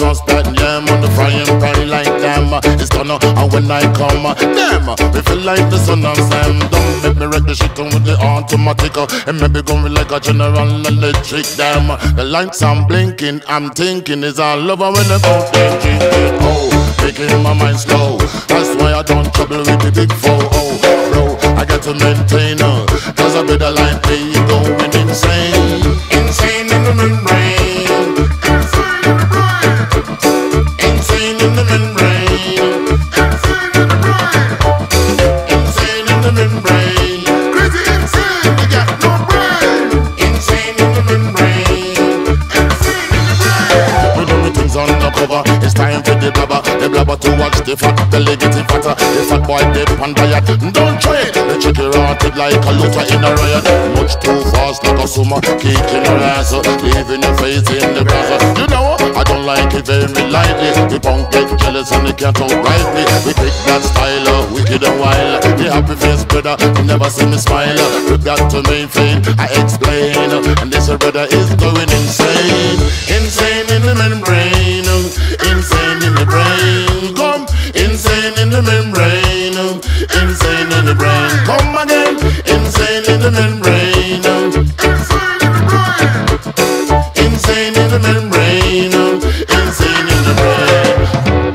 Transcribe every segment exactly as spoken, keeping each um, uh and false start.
just that yam on the frying pan like them. It's done and when I come, damn, we feel like the sun and Sam. Don't make me wreck the shit with the automatic. And maybe going like a General Electric. Damn, the lights I'm blinking, I'm thinking is all over when the boat they drinking. Oh, making my mind slow. That's why I don't trouble with the big four. Oh, bro, I got to maintain her. Cause I better like me going insane. Insane in the membrane. Insane in the membrane. Insane in the membrane. Crazy insane, you got no brain. Insane in the membrane. Insane in the brain. We do the things on the cover. It's time for the blabber. The blabber to watch the fat belly getting fatter. The fat boy dip on diet. Don't try it. The chicken rotted like a looter in a riot. Much too fast like a summer. Kicking her ass up, leaving your face in the grass. You know I don't like it very lightly. The punk get jealous and they can't outright me. We pick that style up, wicked and wild. The happy face brother, you never see me smile. We got to maintain, I explain. And this brother is going insane. Insane in the membrane. Insane in the brain. Come, insane in the membrane. Insane in the brain. Come again, insane in the membrane. Insane in the membrane. Insane in the brain.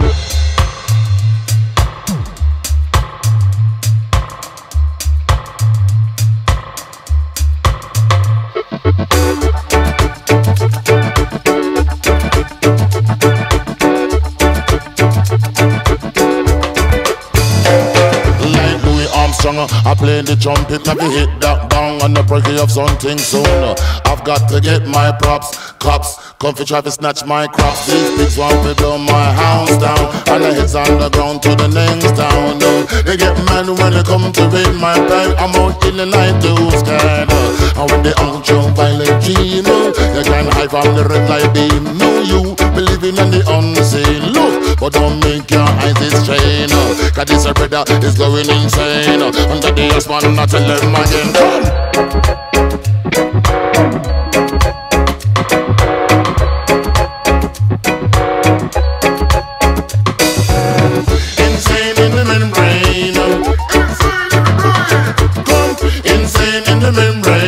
I play the trumpet, never hit that bang on the breaking of something soon. I've got to get my props, cops, come for try to snatch my crops. These pigs want to blow my house down, and the heads on the ground to the next town. They get mad when they come to raid my bag. I'm out in the night to scared. And when they out your violent dream, you can hide from the red light beam. No, you believing in the unseen. Look, but don't make your eyes strain. Cause this brother is going insane. Under the husband, not tell them again. Come! Insane in the membrane. Come, insane in the membrane.